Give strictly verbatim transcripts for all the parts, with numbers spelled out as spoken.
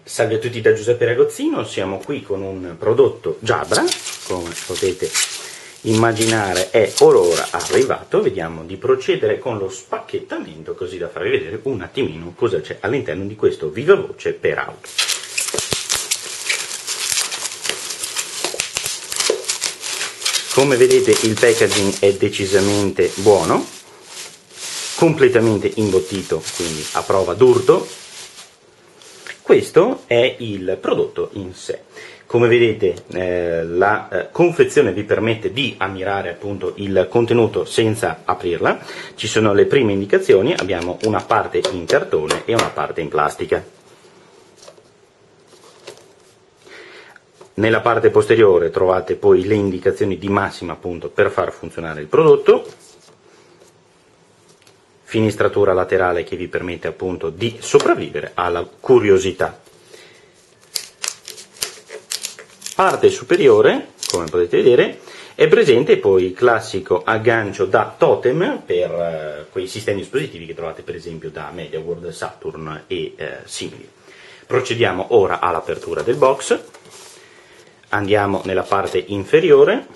Salve a tutti da Giuseppe Ragozzino, siamo qui con un prodotto Jabra, come potete immaginare è or ora arrivato. Vediamo di procedere con lo spacchettamento così da farvi vedere un attimino cosa c'è all'interno di questo VivaVoce per auto. Come vedete il packaging è decisamente buono, completamente imbottito, quindi a prova d'urto. Questo è il prodotto in sé. Come vedete eh, la eh, confezione vi permette di ammirare appunto il contenuto senza aprirla. Ci sono le prime indicazioni, abbiamo una parte in cartone e una parte in plastica. Nella parte posteriore trovate poi le indicazioni di massima appunto per far funzionare il prodotto. Finistratura laterale che vi permette appunto di sopravvivere alla curiosità. Parte superiore, come potete vedere, è presente poi il classico aggancio da totem per eh, quei sistemi dispositivi che trovate per esempio da MediaWorld, Saturn e eh, simili. Procediamo ora all'apertura del box. Andiamo nella parte inferiore.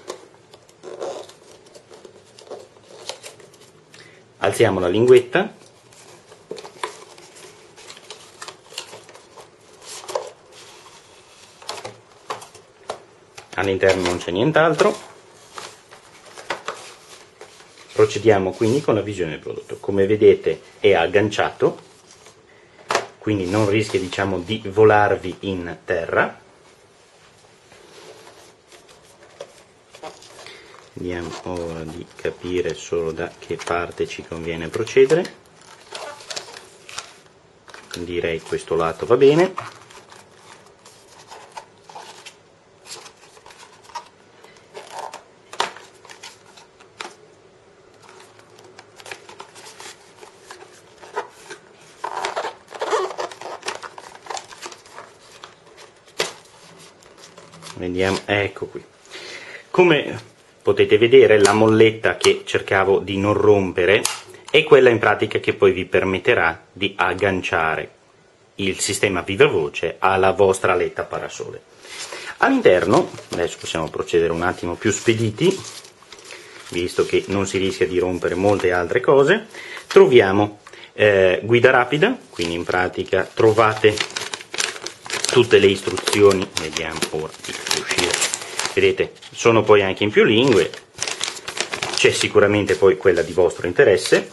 Alziamo la linguetta, all'interno non c'è nient'altro. Procediamo quindi con la visione del prodotto. Come vedete è agganciato, quindi non rischia, diciamo, di volarvi in terra. Vediamo ora di capire solo da che parte ci conviene procedere. Direi questo lato va bene. Vediamo, ecco qui. Come potete vedere la molletta che cercavo di non rompere è quella in pratica che poi vi permetterà di agganciare il sistema VivaVoce alla vostra aletta parasole. All'interno, adesso possiamo procedere un attimo più spediti, visto che non si rischia di rompere molte altre cose, troviamo eh, guida rapida, quindi in pratica trovate tutte le istruzioni, vediamo ora di riuscire. Vedete, sono poi anche in più lingue, c'è sicuramente poi quella di vostro interesse.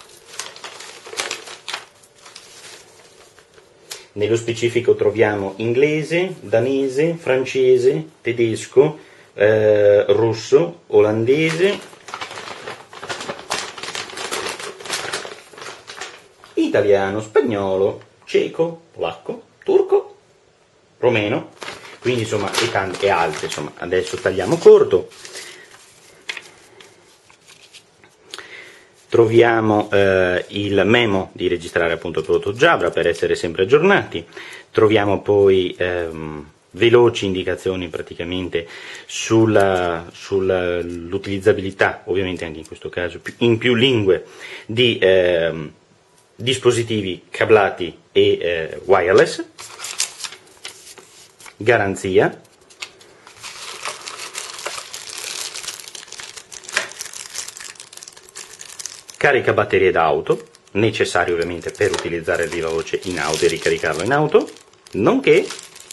Nello specifico troviamo inglese, danese, francese, tedesco, eh, russo, olandese, italiano, spagnolo, ceco, polacco, turco, romeno. Quindi insomma e tante altre, insomma adesso tagliamo corto. Troviamo eh, il memo di registrare appunto il prodotto Jabra per essere sempre aggiornati. Troviamo poi ehm, veloci indicazioni praticamente sulla, sull'utilizzabilità, ovviamente anche in questo caso in più lingue, di ehm, dispositivi cablati e eh, wireless. Garanzia, carica batterie d'auto, necessario ovviamente per utilizzare il VivaVoce in auto e ricaricarlo in auto, nonché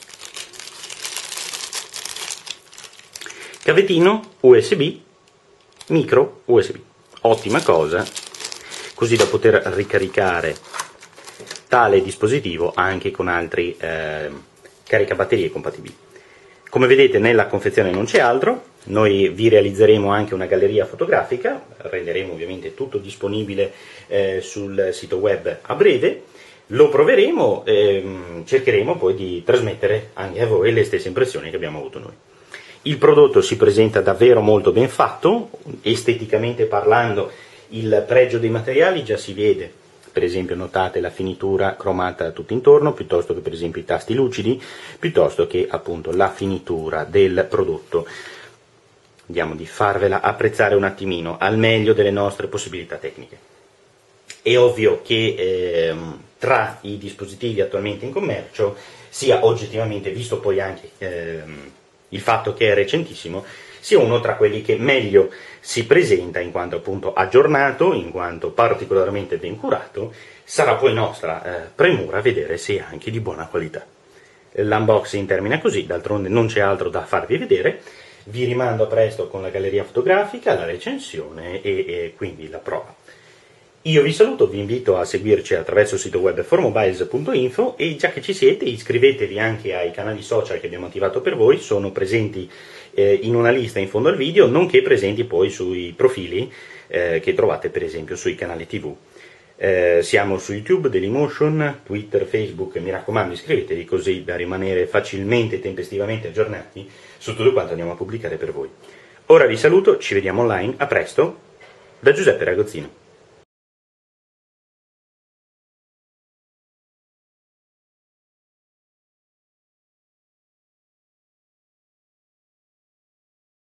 cavettino U S B, micro U S B, ottima cosa, così da poter ricaricare tale dispositivo anche con altri eh, caricabatterie compatibili. Come vedete nella confezione non c'è altro, noi vi realizzeremo anche una galleria fotografica, renderemo ovviamente tutto disponibile eh, sul sito web a breve, lo proveremo e ehm, cercheremo poi di trasmettere anche a voi le stesse impressioni che abbiamo avuto noi. Il prodotto si presenta davvero molto ben fatto, esteticamente parlando il pregio dei materiali già si vede. Per esempio notate la finitura cromata tutto intorno, piuttosto che per esempio i tasti lucidi, piuttosto che appunto la finitura del prodotto. Vediamo di farvela apprezzare un attimino al meglio delle nostre possibilità tecniche. È ovvio che ehm, tra i dispositivi attualmente in commercio sia oggettivamente, visto poi anche ehm, il fatto che è recentissimo, sia uno tra quelli che meglio si presenta in quanto appunto aggiornato, in quanto particolarmente ben curato. Sarà poi nostra eh, premura vedere se è anche di buona qualità. L'unboxing termina così, d'altronde non c'è altro da farvi vedere. Vi rimando a presto con la galleria fotografica, la recensione e, e quindi la prova. Io vi saluto, vi invito a seguirci attraverso il sito web for mobiles punto info e già che ci siete iscrivetevi anche ai canali social che abbiamo attivato per voi, sono presenti eh, in una lista in fondo al video, nonché presenti poi sui profili eh, che trovate per esempio sui canali tivù. Eh, siamo su YouTube, Dailymotion, Twitter, Facebook, mi raccomando iscrivetevi così da rimanere facilmente e tempestivamente aggiornati su tutto quanto andiamo a pubblicare per voi. Ora vi saluto, ci vediamo online, a presto, da Giuseppe Ragozzino.